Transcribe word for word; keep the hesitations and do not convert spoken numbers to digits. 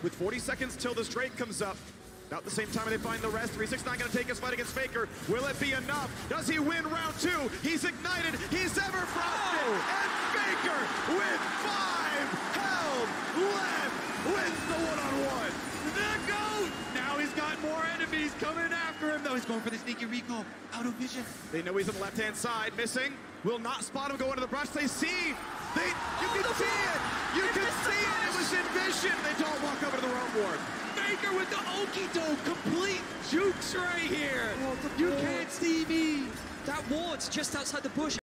with forty seconds till this Drake comes up. About the same time they find the rest. three six nine gonna take his fight against Faker. Will it be enough? Does he win round two? He's ignited, he's ever frosted, oh. and Faker with five held left wins the one-on-one. The GOAT! Now he's got more enemies coming after him, though. He's going for the sneaky Rico. Out of vision. They know he's on the left-hand side, missing. Will not spot him go into the brush. They see. They, you oh, can the see it. You can see it. It was in vision. They don't walk over to the roam ward. Faker with the okie doke. Complete jukes right here. Oh, you can't see me. That ward's just outside the bush.